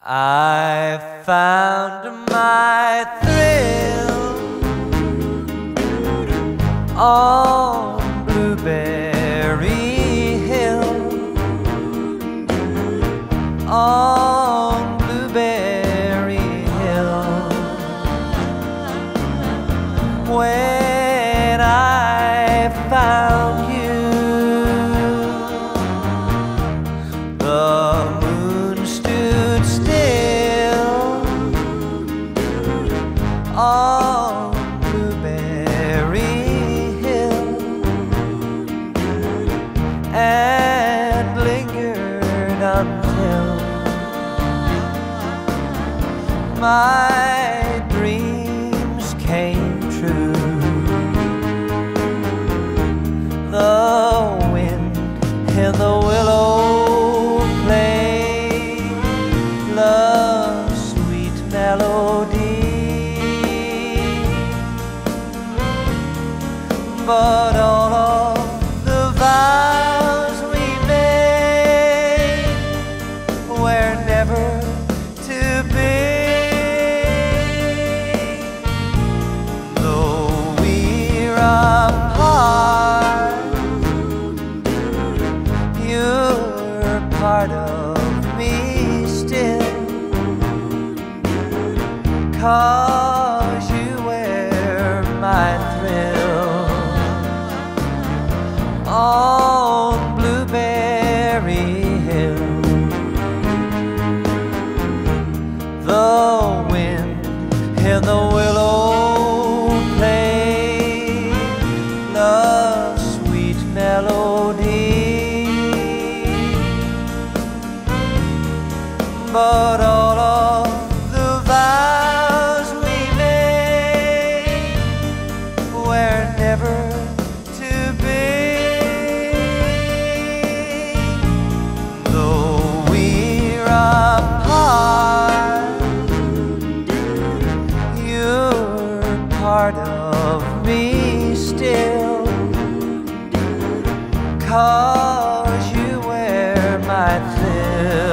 I found my thrill on Blueberry Hill, on Blueberry Hill, when I found you. The moon stood still on Blueberry Hill and lingered until my dreams came true. The wind in the willow played love's sweet melody, but all of the vows we made were never to be. Though we're apart, you're part of me still, 'cause you wear my thrill on Blueberry Hill. The wind in the willow played love's sweet melody, but all of the vows we made were never to be. Though we're apart, you're part of me still, 'cause you wear my thrill